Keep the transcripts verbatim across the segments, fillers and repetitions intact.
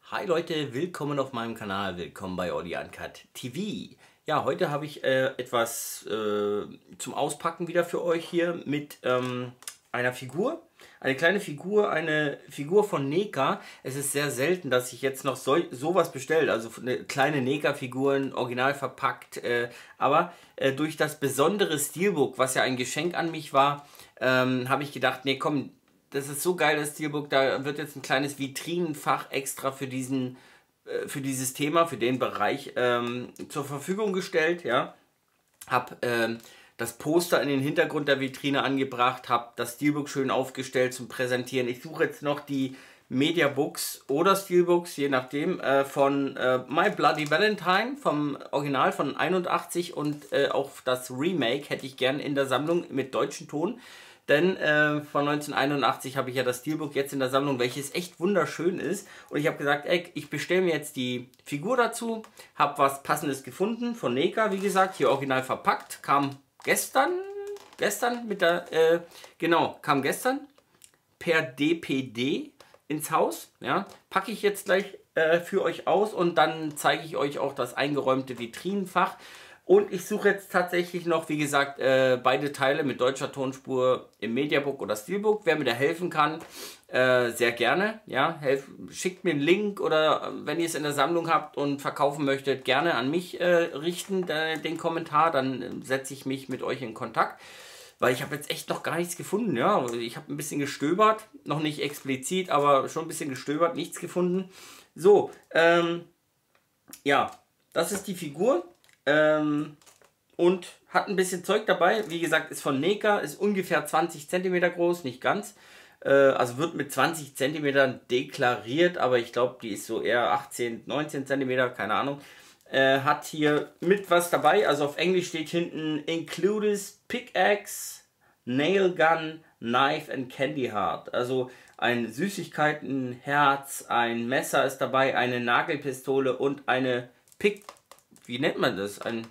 Hi Leute, willkommen auf meinem Kanal, willkommen bei Olli Uncut T V. Ja, heute habe ich äh, etwas äh, zum Auspacken wieder für euch hier mit ähm, einer Figur. Eine kleine Figur, eine Figur von NECA. Es ist sehr selten, dass ich jetzt noch so, sowas bestelle, also eine kleine NECA-Figuren, original verpackt. Äh, aber äh, durch das besondere Steelbook, was ja ein Geschenk an mich war, ähm, habe ich gedacht, nee komm, das ist so geil, das Steelbook, da wird jetzt ein kleines Vitrinenfach extra für diesen, äh, für dieses Thema, für den Bereich ähm, zur Verfügung gestellt, ja. Hab ähm, das Poster in den Hintergrund der Vitrine angebracht, habe das Steelbook schön aufgestellt zum Präsentieren. Ich suche jetzt noch die Mediabooks oder Steelbooks, je nachdem, äh, von äh, My Bloody Valentine, vom Original von einundachtzig und äh, auch das Remake hätte ich gern in der Sammlung mit deutschem Ton. Denn äh, von neunzehnhunderteinundachtzig habe ich ja das Steelbook jetzt in der Sammlung, welches echt wunderschön ist. Und ich habe gesagt, ey, ich bestelle mir jetzt die Figur dazu. Habe was Passendes gefunden von NECA, wie gesagt, hier original verpackt. Kam gestern, gestern mit der, äh, genau, kam gestern per D P D ins Haus. Ja, packe ich jetzt gleich äh, für euch aus und dann zeige ich euch auch das eingeräumte Vitrinenfach. Und ich suche jetzt tatsächlich noch, wie gesagt, äh, beide Teile mit deutscher Tonspur im Mediabook oder Steelbook. Wer mir da helfen kann, äh, sehr gerne. Ja, helf, schickt mir einen Link oder wenn ihr es in der Sammlung habt und verkaufen möchtet, gerne an mich äh, richten, äh, den Kommentar. Dann äh, setze ich mich mit euch in Kontakt. Weil ich habe jetzt echt noch gar nichts gefunden. Ja, ich habe ein bisschen gestöbert, noch nicht explizit, aber schon ein bisschen gestöbert, nichts gefunden. So, ähm, ja, das ist die Figur. Ähm, und hat ein bisschen Zeug dabei. Wie gesagt, ist von NECA, ist ungefähr zwanzig Zentimeter groß, nicht ganz. Äh, also wird mit zwanzig Zentimetern deklariert, aber ich glaube, die ist so eher achtzehn, neunzehn Zentimeter, keine Ahnung. Äh, hat hier mit was dabei, also auf Englisch steht hinten Includes Pickaxe, Nail Gun, Knife and Candy Heart. Also ein Süßigkeitenherz, ein Messer ist dabei, eine Nagelpistole und eine Pick... Wie nennt man das? Ein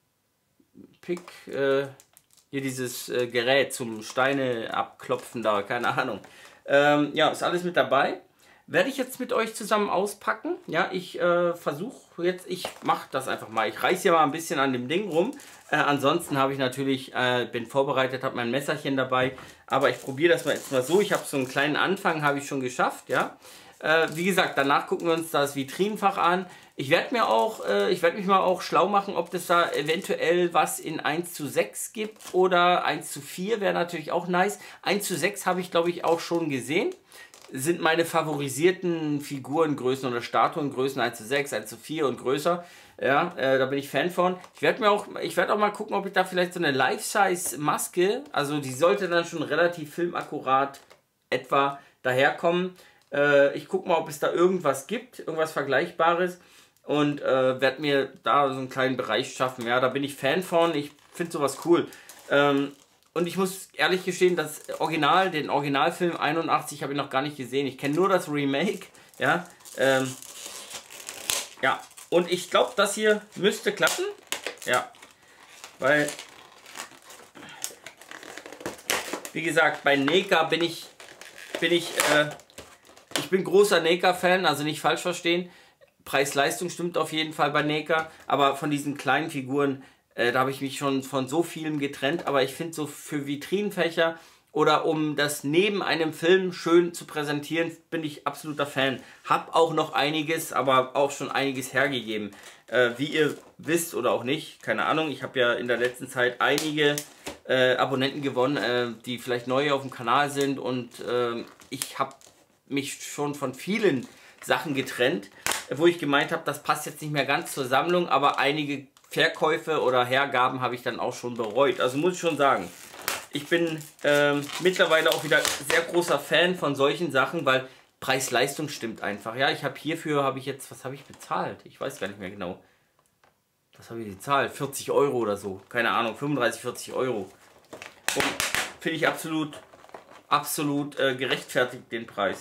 Pick, äh, hier dieses äh, Gerät zum Steine abklopfen da, keine Ahnung. Ähm, ja, ist alles mit dabei. Werde ich jetzt mit euch zusammen auspacken. Ja, ich äh, versuche jetzt, ich mache das einfach mal. Ich reiße hier mal ein bisschen an dem Ding rum. Äh, ansonsten habe ich natürlich, äh, bin vorbereitet, habe mein Messerchen dabei. Aber ich probiere das mal jetzt mal so. Ich habe so einen kleinen Anfang, habe ich schon geschafft, ja. Äh, wie gesagt, danach gucken wir uns das Vitrinenfach an. Ich werde mir auch, äh, ich werde mich mal auch schlau machen, ob das da eventuell was in eins zu sechs gibt oder eins zu vier wäre natürlich auch nice. eins zu sechs habe ich, glaube ich, auch schon gesehen. Sind meine favorisierten Figurengrößen oder Statuengrößen eins zu sechs, eins zu vier und größer. Ja, äh, da bin ich Fan von. Ich werde mir auch, ich werde auch mal gucken, ob ich da vielleicht so eine Life-Size-Maske, also die sollte dann schon relativ filmakkurat etwa daherkommen. Äh, ich gucke mal, ob es da irgendwas gibt, irgendwas Vergleichbares. Und äh, werde mir da so einen kleinen Bereich schaffen. Ja, da bin ich Fan von. Ich finde sowas cool. Ähm, und ich muss ehrlich gestehen, das Original, den Originalfilm einundachtzig habe ich noch gar nicht gesehen. Ich kenne nur das Remake. Ja, ähm, ja. Und ich glaube, das hier müsste klappen. Ja, weil, wie gesagt, bei NECA bin ich, bin ich, äh, ich bin großer NECA-Fan, also nicht falsch verstehen. Preis-Leistung stimmt auf jeden Fall bei NECA, aber von diesen kleinen Figuren, äh, da habe ich mich schon von so vielem getrennt, aber ich finde so für Vitrinenfächer oder um das neben einem Film schön zu präsentieren, bin ich absoluter Fan. Hab auch noch einiges, aber auch schon einiges hergegeben. Äh, wie ihr wisst oder auch nicht, keine Ahnung, ich habe ja in der letzten Zeit einige äh, Abonnenten gewonnen, äh, die vielleicht neu auf dem Kanal sind und äh, ich habe mich schon von vielen Sachen getrennt, wo ich gemeint habe, das passt jetzt nicht mehr ganz zur Sammlung, aber einige Verkäufe oder Hergaben habe ich dann auch schon bereut. Also muss ich schon sagen, ich bin ähm, mittlerweile auch wieder sehr großer Fan von solchen Sachen, weil Preis-Leistung stimmt einfach. Ja, ich habe hierfür, habe ich jetzt, was habe ich bezahlt? Ich weiß gar nicht mehr genau. Was habe ich bezahlt? vierzig Euro oder so. Keine Ahnung, fünfunddreißig, vierzig Euro. Und finde ich absolut, absolut äh, gerechtfertigt, den Preis.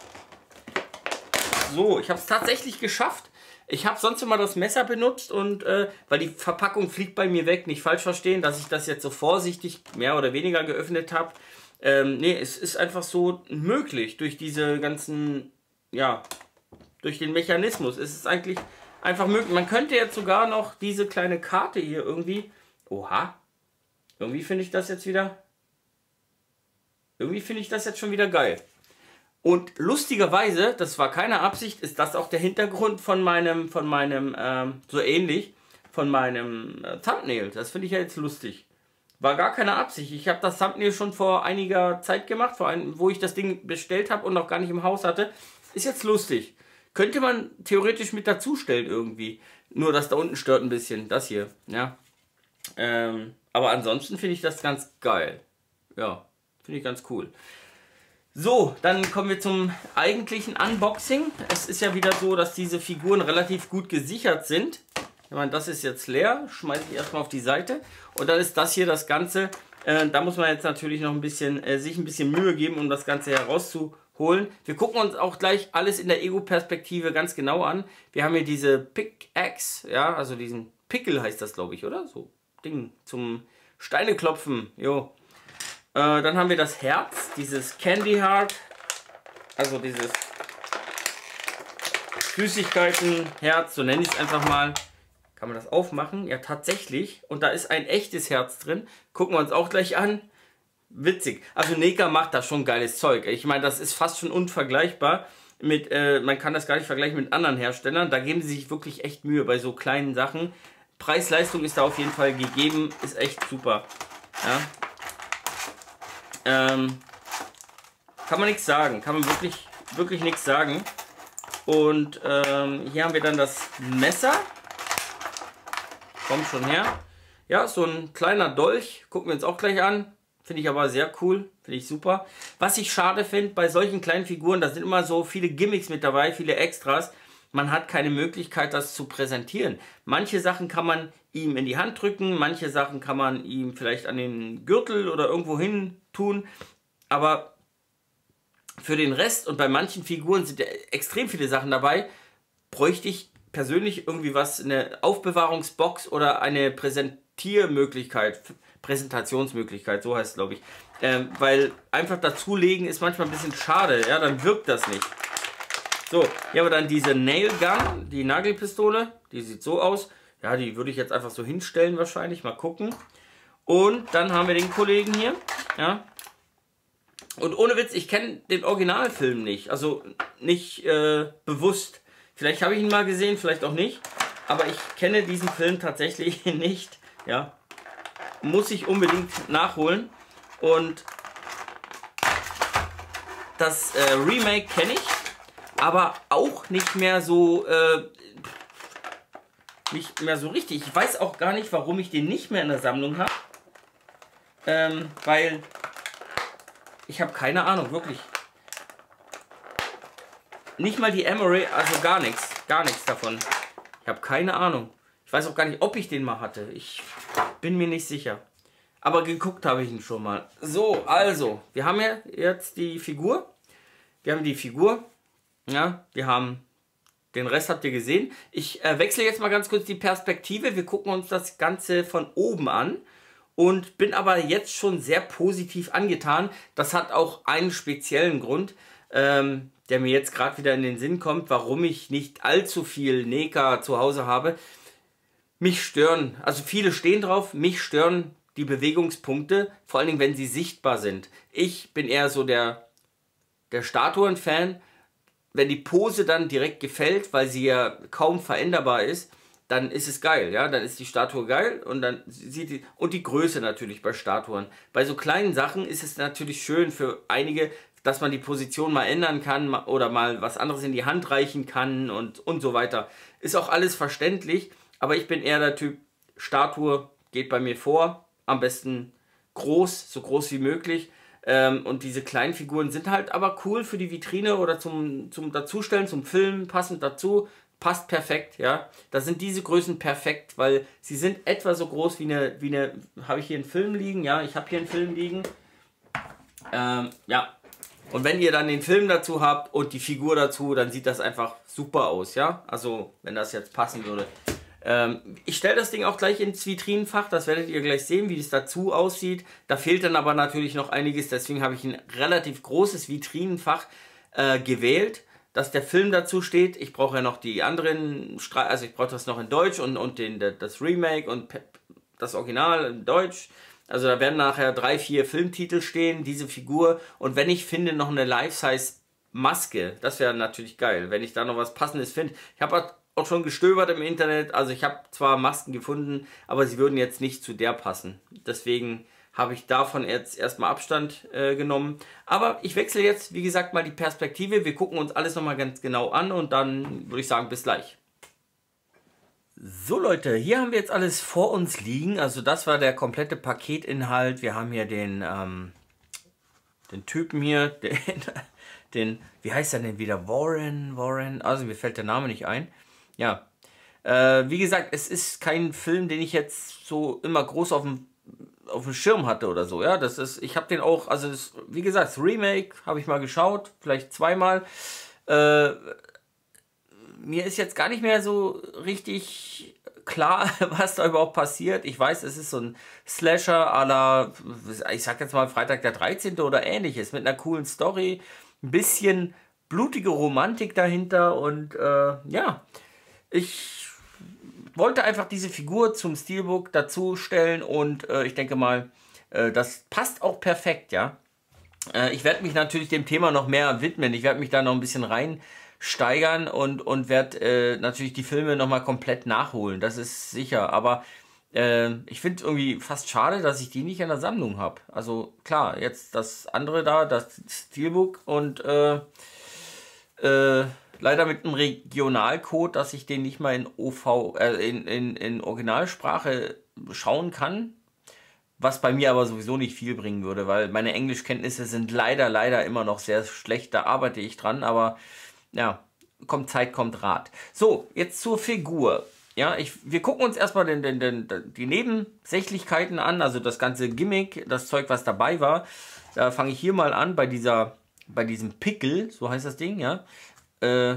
So, ich habe es tatsächlich geschafft. Ich habe sonst immer das Messer benutzt und äh, weil die Verpackung fliegt bei mir weg, nicht falsch verstehen, dass ich das jetzt so vorsichtig mehr oder weniger geöffnet habe. Ähm, nee, es ist einfach so möglich durch diese ganzen, ja, durch den Mechanismus ist es eigentlich einfach möglich. Man könnte jetzt sogar noch diese kleine Karte hier irgendwie... Oha. Irgendwie finde ich das jetzt wieder... Irgendwie finde ich das jetzt schon wieder geil. Und lustigerweise, das war keine Absicht, ist das auch der Hintergrund von meinem, von meinem, ähm, so ähnlich, von meinem äh, Thumbnail. Das finde ich ja jetzt lustig. War gar keine Absicht. Ich habe das Thumbnail schon vor einiger Zeit gemacht, vor allem, wo ich das Ding bestellt habe und noch gar nicht im Haus hatte. Ist jetzt lustig. Könnte man theoretisch mit dazu stellen irgendwie. Nur das da unten stört ein bisschen. Das hier, ja. Ähm, aber ansonsten finde ich das ganz geil. Ja, finde ich ganz cool. So, dann kommen wir zum eigentlichen Unboxing. Es ist ja wieder so, dass diese Figuren relativ gut gesichert sind. Ich meine, das ist jetzt leer, schmeiße ich erstmal auf die Seite. Und dann ist das hier das Ganze. Äh, da muss man jetzt natürlich noch ein bisschen, äh, sich ein bisschen Mühe geben, um das Ganze herauszuholen. Wir gucken uns auch gleich alles in der Ego-Perspektive ganz genau an. Wir haben hier diese Pickaxe, ja, also diesen Pickel heißt das, glaube ich, oder? So, Ding zum Steineklopfen, jo. Äh, dann haben wir das Herz, dieses Candy Heart, also dieses Süßigkeiten-Herz, so nenne ich es einfach mal. Kann man das aufmachen? Ja, tatsächlich. Und da ist ein echtes Herz drin. Gucken wir uns auch gleich an. Witzig. Also NECA macht da schon geiles Zeug. Ich meine, das ist fast schon unvergleichbar mit, äh, man kann das gar nicht vergleichen mit anderen Herstellern. Da geben sie sich wirklich echt Mühe bei so kleinen Sachen. Preis-Leistung ist da auf jeden Fall gegeben. Ist echt super. Ja. Ähm, kann man nichts sagen, kann man wirklich, wirklich nichts sagen. Und ähm, hier haben wir dann das Messer. Kommt schon her. Ja, so ein kleiner Dolch, gucken wir uns auch gleich an. Finde ich aber sehr cool, finde ich super. Was ich schade finde, bei solchen kleinen Figuren, da sind immer so viele Gimmicks mit dabei, viele Extras. Man hat keine Möglichkeit, das zu präsentieren. Manche Sachen kann man ihm in die Hand drücken, manche Sachen kann man ihm vielleicht an den Gürtel oder irgendwo hin tun. Aber für den Rest und bei manchen Figuren sind ja extrem viele Sachen dabei, bräuchte ich persönlich irgendwie was, eine Aufbewahrungsbox oder eine Präsentiermöglichkeit, Präsentationsmöglichkeit, so heißt es, glaube ich. Ähm, weil einfach dazulegen ist manchmal ein bisschen schade, ja, dann wirkt das nicht. So, hier haben wir dann diese Nail Gun, die Nagelpistole, die sieht so aus. Ja, die würde ich jetzt einfach so hinstellen wahrscheinlich, mal gucken. Und dann haben wir den Kollegen hier, ja. Und ohne Witz, ich kenne den Originalfilm nicht, also nicht äh, bewusst. Vielleicht habe ich ihn mal gesehen, vielleicht auch nicht. Aber ich kenne diesen Film tatsächlich nicht, ja. Muss ich unbedingt nachholen. Und das äh, Remake kenne ich. Aber auch nicht mehr so, äh, nicht mehr so richtig. Ich weiß auch gar nicht, warum ich den nicht mehr in der Sammlung habe. Ähm, weil ich habe keine Ahnung, wirklich. Nicht mal die Emery, also gar nichts, gar nichts davon. Ich habe keine Ahnung. Ich weiß auch gar nicht, ob ich den mal hatte. Ich bin mir nicht sicher. Aber geguckt habe ich ihn schon mal. So, also, wir haben ja jetzt die Figur. Wir haben die Figur. Ja, wir haben den Rest habt ihr gesehen. Ich äh, wechsle jetzt mal ganz kurz die Perspektive. Wir gucken uns das Ganze von oben an und bin aber jetzt schon sehr positiv angetan. Das hat auch einen speziellen Grund, ähm, der mir jetzt gerade wieder in den Sinn kommt, warum ich nicht allzu viel NECA zu Hause habe. Mich stören, also viele stehen drauf, mich stören die Bewegungspunkte, vor allen Dingen, wenn sie sichtbar sind. Ich bin eher so der, der Statuen-Fan. Wenn die Pose dann direkt gefällt, weil sie ja kaum veränderbar ist, dann ist es geil, ja, dann ist die Statue geil und dann sieht die, und die Größe natürlich bei Statuen. Bei so kleinen Sachen ist es natürlich schön für einige, dass man die Position mal ändern kann oder mal was anderes in die Hand reichen kann und, und so weiter. Ist auch alles verständlich, aber ich bin eher der Typ, Statue geht bei mir vor, am besten groß, so groß wie möglich. Ähm, und diese kleinen Figuren sind halt aber cool für die Vitrine oder zum, zum Dazustellen, zum Film, passend dazu. Passt perfekt, ja. Da sind diese Größen perfekt, weil sie sind etwa so groß wie eine, wie eine, habe ich hier einen Film liegen? Ja, ich habe hier einen Film liegen. Ähm, ja. Und wenn ihr dann den Film dazu habt und die Figur dazu, dann sieht das einfach super aus, ja. Also, wenn das jetzt passen würde. Ähm, ich stelle das Ding auch gleich ins Vitrinenfach, das werdet ihr gleich sehen, wie es dazu aussieht. Da fehlt dann aber natürlich noch einiges, deswegen habe ich ein relativ großes Vitrinenfach äh, gewählt. dass der Film dazu steht. Ich brauche ja noch die anderen, Stre also ich brauche das noch in Deutsch und, und den, das Remake und das Original in Deutsch. Also da werden nachher drei, vier Filmtitel stehen, diese Figur. Und wenn ich finde, noch eine Life-Size-Maske, das wäre natürlich geil, wenn ich da noch was Passendes finde. Ich habe auch schon gestöbert im Internet, also ich habe zwar Masken gefunden, aber sie würden jetzt nicht zu der passen. Deswegen habe ich davon jetzt erstmal Abstand äh, genommen. Aber ich wechsle jetzt, wie gesagt, mal die Perspektive. Wir gucken uns alles nochmal ganz genau an und dann würde ich sagen, bis gleich. So Leute, hier haben wir jetzt alles vor uns liegen. Also das war der komplette Paketinhalt. Wir haben hier den, ähm, den Typen hier, den, den, wie heißt er denn wieder? Warren, Warren, also mir fällt der Name nicht ein. Ja, äh, wie gesagt, es ist kein Film, den ich jetzt so immer groß auf dem, auf dem Schirm hatte oder so. Ja, das ist, ich habe den auch, also das, wie gesagt, das Remake habe ich mal geschaut, vielleicht zweimal. Äh, mir ist jetzt gar nicht mehr so richtig klar, was da überhaupt passiert. Ich weiß, es ist so ein Slasher à la, ich sag jetzt mal Freitag der dreizehnte oder ähnliches, mit einer coolen Story, ein bisschen blutige Romantik dahinter und äh, ja, ich wollte einfach diese Figur zum Steelbook dazu stellen und äh, ich denke mal, äh, das passt auch perfekt, ja. Äh, ich werde mich natürlich dem Thema noch mehr widmen, ich werde mich da noch ein bisschen reinsteigern und, und werde äh, natürlich die Filme nochmal komplett nachholen, das ist sicher, aber äh, ich finde irgendwie fast schade, dass ich die nicht in der Sammlung habe. Also klar, jetzt das andere da, das Steelbook und äh, äh, leider mit einem Regionalcode, dass ich den nicht mal in O V, äh, in, in, in Originalsprache schauen kann. Was bei mir aber sowieso nicht viel bringen würde, weil meine Englischkenntnisse sind leider, leider immer noch sehr schlecht. Da arbeite ich dran, aber ja, kommt Zeit, kommt Rat. So, jetzt zur Figur. Ja, ich, wir gucken uns erstmal den, den, den, die Nebensächlichkeiten an, also das ganze Gimmick, das Zeug, was dabei war. Da fange ich hier mal an bei dieser, bei diesem Pickel, so heißt das Ding, ja. Äh,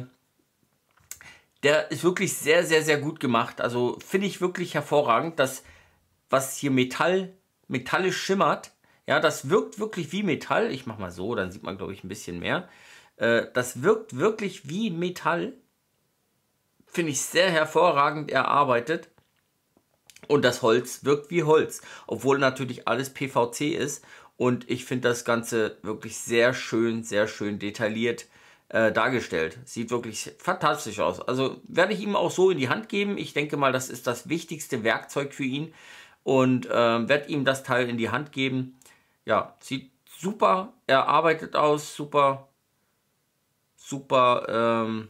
der ist wirklich sehr, sehr, sehr gut gemacht. Also finde ich wirklich hervorragend, dass was hier Metall, metallisch schimmert, ja, das wirkt wirklich wie Metall. Ich mache mal so, dann sieht man, glaube ich, ein bisschen mehr. Äh, das wirkt wirklich wie Metall. Finde ich sehr hervorragend erarbeitet. Und das Holz wirkt wie Holz, obwohl natürlich alles P V C ist. Und ich finde das Ganze wirklich sehr schön, sehr schön detailliert äh, dargestellt. Sieht wirklich fantastisch aus. Also werde ich ihm auch so in die Hand geben. Ich denke mal, das ist das wichtigste Werkzeug für ihn. Und äh, werde ihm das Teil in die Hand geben. Ja, sieht super erarbeitet aus. Super, super ähm,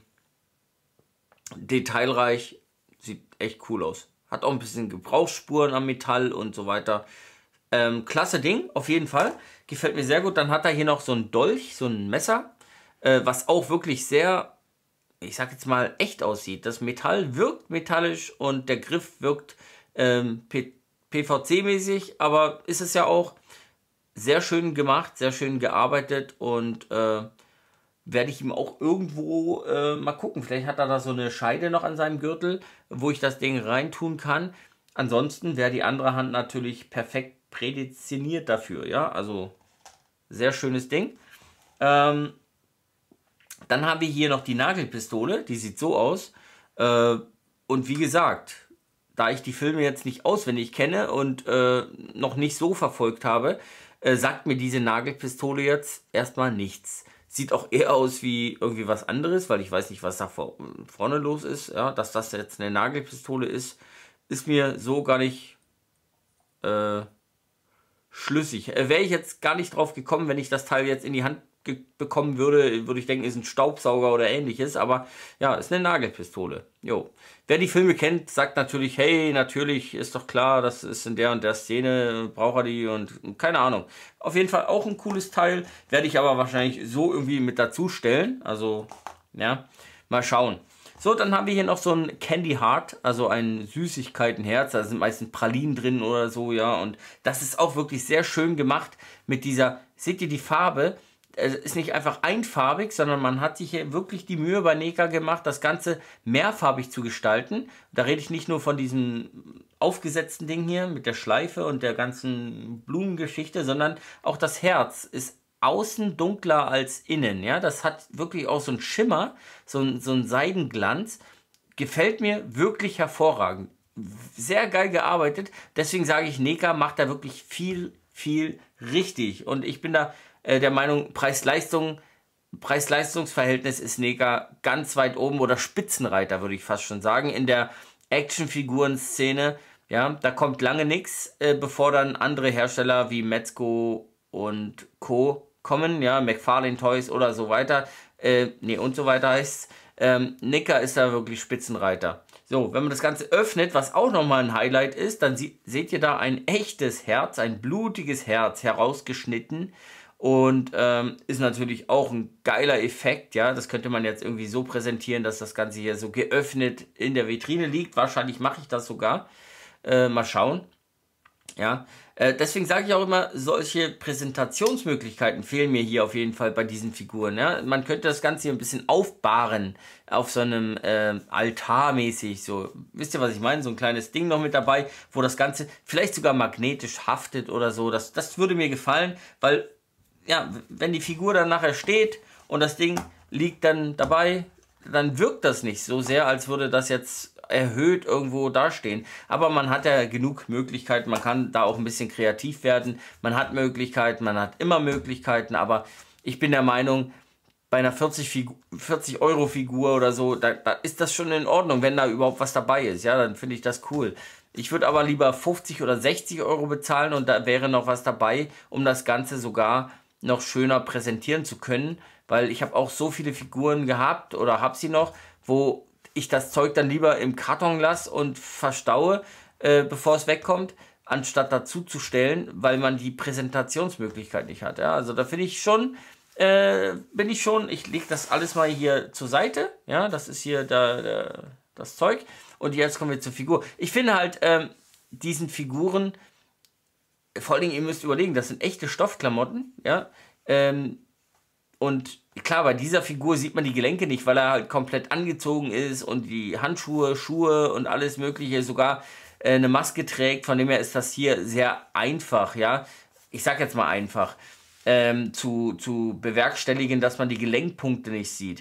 detailreich. Sieht echt cool aus. Hat auch ein bisschen Gebrauchsspuren am Metall und so weiter. Ähm, klasse Ding, auf jeden Fall. Gefällt mir sehr gut. Dann hat er hier noch so ein Dolch, so ein Messer, äh, was auch wirklich sehr, ich sag jetzt mal, echt aussieht. Das Metall wirkt metallisch und der Griff wirkt ähm, P V C-mäßig, aber ist es ja auch sehr schön gemacht, sehr schön gearbeitet und äh, werde ich ihm auch irgendwo äh, mal gucken. Vielleicht hat er da so eine Scheide noch an seinem Gürtel, wo ich das Ding reintun kann. Ansonsten wäre die andere Hand natürlich perfekt prädestiniert dafür, ja, also sehr schönes Ding. Ähm, dann haben wir hier noch die Nagelpistole, die sieht so aus. Äh, und wie gesagt, da ich die Filme jetzt nicht auswendig kenne und äh, noch nicht so verfolgt habe, äh, sagt mir diese Nagelpistole jetzt erstmal nichts. Sieht auch eher aus wie irgendwie was anderes, weil ich weiß nicht, was da vor, vorne los ist. Ja, dass das jetzt eine Nagelpistole ist, ist mir so gar nicht äh, schlüssig. Äh, Wäre ich jetzt gar nicht drauf gekommen, wenn ich das Teil jetzt in die Hand bekommen würde, würde ich denken, ist ein Staubsauger oder ähnliches, aber ja, ist eine Nagelpistole. Jo. Wer die Filme kennt, sagt natürlich, hey, natürlich, ist doch klar, das ist in der und der Szene, braucht er die und keine Ahnung. Auf jeden Fall auch ein cooles Teil, werde ich aber wahrscheinlich so irgendwie mit dazu stellen, also, ja, mal schauen. So, dann haben wir hier noch so ein Candy Heart, also ein Süßigkeitenherz, da sind meistens Pralinen drin oder so, ja, und das ist auch wirklich sehr schön gemacht mit dieser, seht ihr die Farbe? Es ist nicht einfach einfarbig, sondern man hat sich hier wirklich die Mühe bei Neka gemacht, das Ganze mehrfarbig zu gestalten. Da rede ich nicht nur von diesem aufgesetzten Ding hier mit der Schleife und der ganzen Blumengeschichte, sondern auch das Herz ist außen dunkler als innen. Ja, das hat wirklich auch so einen Schimmer, so ein, so einen Seidenglanz. Gefällt mir wirklich hervorragend. Sehr geil gearbeitet. Deswegen sage ich, Neka macht da wirklich viel, viel richtig. Und ich bin da äh, der Meinung, Preis-Leistung, Preis-Leistungs-Verhältnis ist Neka ganz weit oben oder Spitzenreiter, würde ich fast schon sagen. In der Actionfiguren-Szene, ja, da kommt lange nichts, äh, bevor dann andere Hersteller wie Mezco und Co. kommen, ja, McFarlane Toys oder so weiter, äh, nee, und so weiter heißt ähm, Neka ist da wirklich Spitzenreiter. So, wenn man das Ganze öffnet, was auch nochmal ein Highlight ist, dann sie seht ihr da ein echtes Herz, ein blutiges Herz herausgeschnitten und ähm, ist natürlich auch ein geiler Effekt, ja, das könnte man jetzt irgendwie so präsentieren, dass das Ganze hier so geöffnet in der Vitrine liegt, wahrscheinlich mache ich das sogar, äh, mal schauen. Ja, äh, deswegen sage ich auch immer, solche Präsentationsmöglichkeiten fehlen mir hier auf jeden Fall bei diesen Figuren. Ja? Man könnte das Ganze hier ein bisschen aufbahren, auf so einem äh, Altar mäßig, so, wisst ihr, was ich meine? So ein kleines Ding noch mit dabei, wo das Ganze vielleicht sogar magnetisch haftet oder so. Das, das würde mir gefallen, weil, ja, wenn die Figur dann nachher steht und das Ding liegt dann dabei, dann wirkt das nicht so sehr, als würde das jetzt erhöht irgendwo dastehen. Aber man hat ja genug Möglichkeiten, man kann da auch ein bisschen kreativ werden. Man hat Möglichkeiten, man hat immer Möglichkeiten, aber ich bin der Meinung, bei einer vierzig Euro Figur oder so, da, da ist das schon in Ordnung, wenn da überhaupt was dabei ist. Ja, dann finde ich das cool. Ich würde aber lieber fünfzig oder sechzig Euro bezahlen und da wäre noch was dabei, um das Ganze sogar noch schöner präsentieren zu können, weil ich habe auch so viele Figuren gehabt oder habe sie noch, wo ich das Zeug dann lieber im Karton lasse und verstaue, äh, bevor es wegkommt, anstatt dazu zu stellen, weil man die Präsentationsmöglichkeit nicht hat. Ja? Also da finde ich schon, äh, bin ich schon, ich lege das alles mal hier zur Seite, ja, das ist hier da, da, das Zeug und jetzt kommen wir zur Figur. Ich finde halt, ähm, diesen Figuren, vor allen Dingen, ihr müsst überlegen, das sind echte Stoffklamotten, ja, ähm, und klar, bei dieser Figur sieht man die Gelenke nicht, weil er halt komplett angezogen ist und die Handschuhe, Schuhe und alles mögliche, sogar äh, eine Maske trägt. Von dem her ist das hier sehr einfach, ja. Ich sag jetzt mal einfach, ähm, zu, zu bewerkstelligen, dass man die Gelenkpunkte nicht sieht.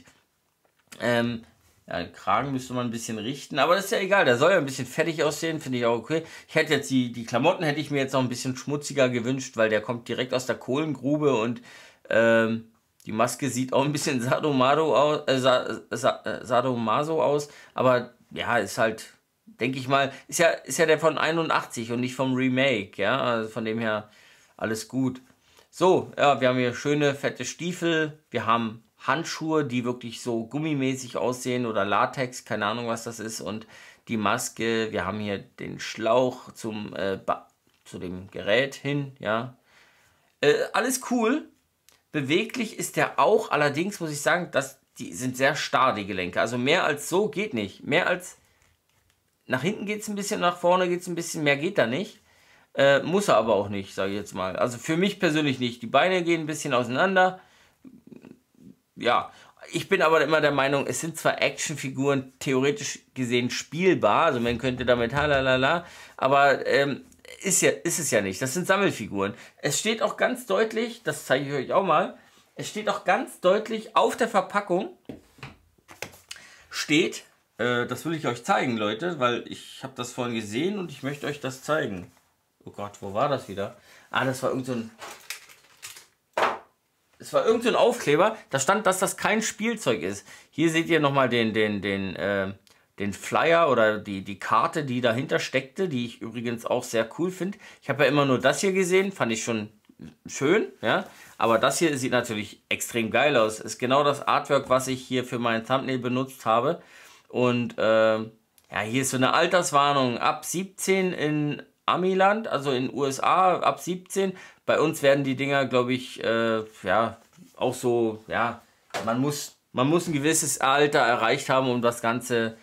Ähm, ja, den Kragen müsste man ein bisschen richten, aber das ist ja egal, der soll ja ein bisschen fettig aussehen, finde ich auch okay. Ich hätte jetzt die, die Klamotten hätte ich mir jetzt noch ein bisschen schmutziger gewünscht, weil der kommt direkt aus der Kohlengrube und ähm, die Maske sieht auch ein bisschen sadomaso aus, äh, sa, sa, äh, sadomaso aus, aber ja, ist halt, denke ich mal, ist ja, ist ja der von einundachtzig und nicht vom Remake, ja, also von dem her alles gut. So, ja, wir haben hier schöne fette Stiefel, wir haben Handschuhe, die wirklich so gummimäßig aussehen oder Latex, keine Ahnung was das ist und die Maske, wir haben hier den Schlauch zum, äh, zu dem Gerät hin, ja, äh, alles cool. Beweglich ist der auch, allerdings muss ich sagen, dass die sind sehr starr, die Gelenke. Also mehr als so geht nicht. Mehr als nach hinten geht es ein bisschen, nach vorne geht es ein bisschen, mehr geht da nicht. Äh, muss er aber auch nicht, sage ich jetzt mal. Also für mich persönlich nicht. Die Beine gehen ein bisschen auseinander. Ja, ich bin aber immer der Meinung, es sind zwar Actionfiguren theoretisch gesehen spielbar, also man könnte damit halalala, aber ähm, Ist, ja, ist es ja nicht. Das sind Sammelfiguren. Es steht auch ganz deutlich, das zeige ich euch auch mal, es steht auch ganz deutlich auf der Verpackung, steht, äh, das will ich euch zeigen, Leute, weil ich habe das vorhin gesehen und ich möchte euch das zeigen. Oh Gott, wo war das wieder? Ah, das war irgend so ein... Es war irgend so ein Aufkleber, da stand, dass das kein Spielzeug ist. Hier seht ihr nochmal den, den, den, äh, den Flyer oder die, die Karte, die dahinter steckte, die ich übrigens auch sehr cool finde. Ich habe ja immer nur das hier gesehen, fand ich schon schön, ja. Aber das hier sieht natürlich extrem geil aus. Ist genau das Artwork, was ich hier für mein Thumbnail benutzt habe. Und äh, ja, hier ist so eine Alterswarnung ab siebzehn in Amiland, also in U S A ab siebzehn. Bei uns werden die Dinger, glaube ich, äh, ja, auch so, ja, man muss, man muss ein gewisses Alter erreicht haben, um das Ganze.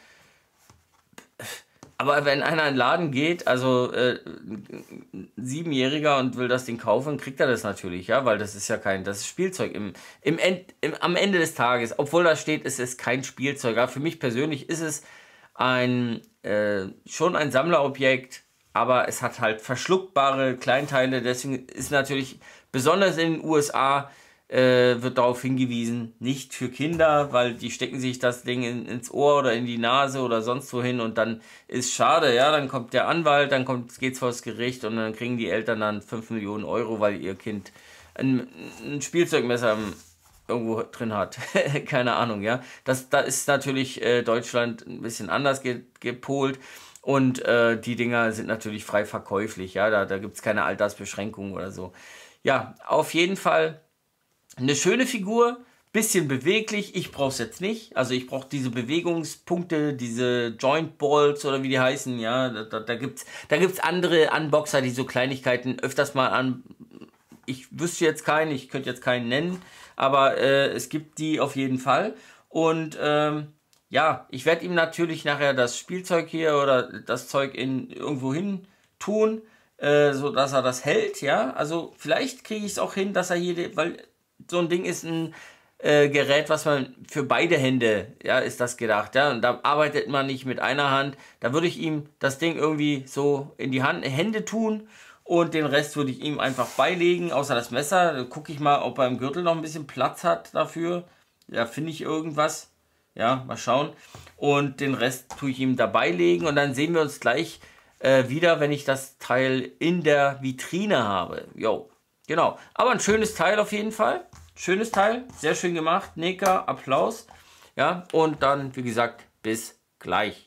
Aber wenn einer in den Laden geht, also äh, ein Siebenjähriger und will das Ding kaufen, kriegt er das natürlich, ja, weil das ist ja kein, das ist Spielzeug im, im, End, im am Ende des Tages, obwohl da steht, es ist kein Spielzeug. Ja, für mich persönlich ist es ein äh, schon ein Sammlerobjekt, aber es hat halt verschluckbare Kleinteile, deswegen ist natürlich besonders in den U S A äh, wird darauf hingewiesen, nicht für Kinder, weil die stecken sich das Ding in, ins Ohr oder in die Nase oder sonst wohin und dann ist schade, ja, dann kommt der Anwalt, dann kommt, geht's vor das Gericht und dann kriegen die Eltern dann fünf Millionen Euro, weil ihr Kind ein, ein Spielzeugmesser im irgendwo drin hat. Keine Ahnung, ja. Das, da ist natürlich äh, Deutschland ein bisschen anders ge gepolt und äh, die Dinger sind natürlich frei verkäuflich, ja. Da, da gibt es keine Altersbeschränkungen oder so. Ja, auf jeden Fall eine schöne Figur, bisschen beweglich. Ich brauche es jetzt nicht. Also ich brauche diese Bewegungspunkte, diese Joint Balls oder wie die heißen, ja. Da, da, da gibt es da gibt's andere Unboxer, die so Kleinigkeiten öfters mal an. Ich wüsste jetzt keinen, ich könnte jetzt keinen nennen, aber äh, es gibt die auf jeden Fall. Und ähm, ja, ich werde ihm natürlich nachher das Spielzeug hier oder das Zeug in irgendwo hin tun, äh, so dass er das hält, ja. Also vielleicht kriege ich es auch hin, dass er hier, weil so ein Ding ist ein äh, Gerät, was man für beide Hände, ja, ist das gedacht, ja. Und da arbeitet man nicht mit einer Hand. Da würde ich ihm das Ding irgendwie so in die Hand, Hände tun. Und den Rest würde ich ihm einfach beilegen, außer das Messer. Da gucke ich mal, ob er im Gürtel noch ein bisschen Platz hat dafür. Ja, finde ich irgendwas. Ja, mal schauen. Und den Rest tue ich ihm dabei legen. Und dann sehen wir uns gleich äh, wieder, wenn ich das Teil in der Vitrine habe. Jo, genau. Aber ein schönes Teil auf jeden Fall. Schönes Teil, sehr schön gemacht. Neka, Applaus. Ja, und dann, wie gesagt, bis gleich.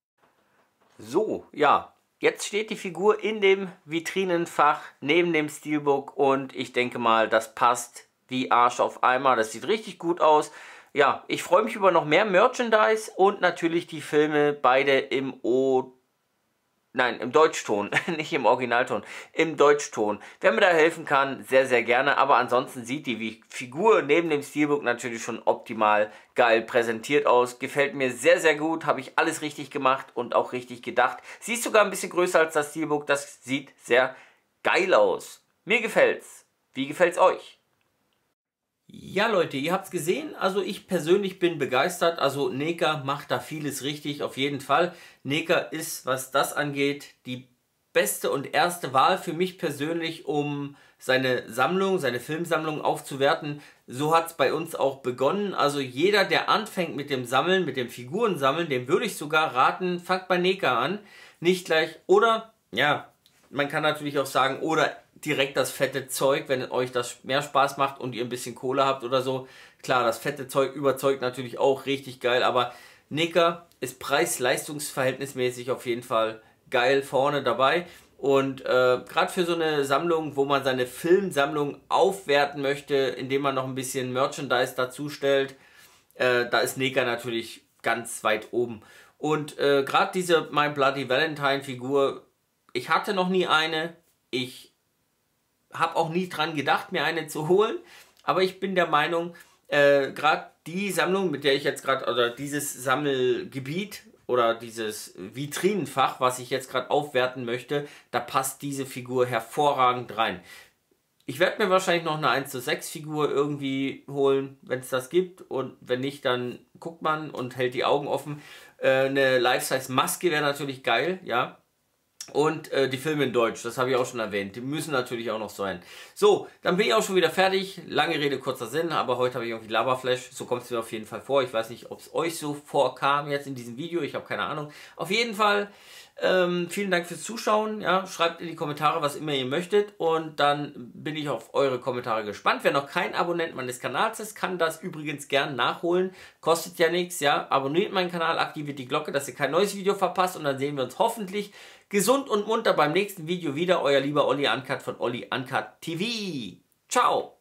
So, ja. Jetzt steht die Figur in dem Vitrinenfach neben dem Steelbook und ich denke mal, das passt wie Arsch auf Eimer. Das sieht richtig gut aus. Ja, ich freue mich über noch mehr Merchandise und natürlich die Filme, beide im O... Nein, im Deutschton, nicht im Originalton, im Deutschton. Wer mir da helfen kann, sehr, sehr gerne. Aber ansonsten sieht die Figur neben dem Steelbook natürlich schon optimal geil präsentiert aus. Gefällt mir sehr, sehr gut. Habe ich alles richtig gemacht und auch richtig gedacht. Sie ist sogar ein bisschen größer als das Steelbook. Das sieht sehr geil aus. Mir gefällt's. Wie gefällt's euch? Ja Leute, ihr habt es gesehen, also ich persönlich bin begeistert, also Neka macht da vieles richtig, auf jeden Fall. Neka ist, was das angeht, die beste und erste Wahl für mich persönlich, um seine Sammlung, seine Filmsammlung aufzuwerten. So hat es bei uns auch begonnen, also jeder, der anfängt mit dem Sammeln, mit dem Figurensammeln, dem würde ich sogar raten, fangt bei Neka an, nicht gleich, oder, ja, man kann natürlich auch sagen, oder direkt das fette Zeug, wenn euch das mehr Spaß macht und ihr ein bisschen Kohle habt oder so. Klar, das fette Zeug überzeugt natürlich auch richtig geil, aber Neka ist preis-leistungs-verhältnismäßig auf jeden Fall geil vorne dabei. Und äh, gerade für so eine Sammlung, wo man seine Filmsammlung aufwerten möchte, indem man noch ein bisschen Merchandise dazu stellt, äh, da ist Neka natürlich ganz weit oben. Und äh, gerade diese My Bloody Valentine Figur, ich hatte noch nie eine, ich habe auch nie dran gedacht, mir eine zu holen, aber ich bin der Meinung, äh, gerade die Sammlung, mit der ich jetzt gerade, oder dieses Sammelgebiet oder dieses Vitrinenfach, was ich jetzt gerade aufwerten möchte, da passt diese Figur hervorragend rein. Ich werde mir wahrscheinlich noch eine eins zu sechs Figur irgendwie holen, wenn es das gibt, und wenn nicht, dann guckt man und hält die Augen offen. Äh, eine Life-Size-Maske wäre natürlich geil, ja. Und äh, die Filme in Deutsch, das habe ich auch schon erwähnt, die müssen natürlich auch noch sein. So, dann bin ich auch schon wieder fertig. Lange Rede, kurzer Sinn, aber heute habe ich irgendwie Laberflash. So kommt es mir auf jeden Fall vor. Ich weiß nicht, ob es euch so vorkam jetzt in diesem Video. Ich habe keine Ahnung. Auf jeden Fall, ähm, vielen Dank fürs Zuschauen. Ja, schreibt in die Kommentare, was immer ihr möchtet. Und dann bin ich auf eure Kommentare gespannt. Wer noch kein Abonnent meines Kanals ist, kann das übrigens gern nachholen. Kostet ja nichts, ja. Abonniert meinen Kanal, aktiviert die Glocke, dass ihr kein neues Video verpasst. Und dann sehen wir uns hoffentlich gesund und munter beim nächsten Video wieder. Euer lieber Olli Uncut von Olli Uncut T V. Ciao!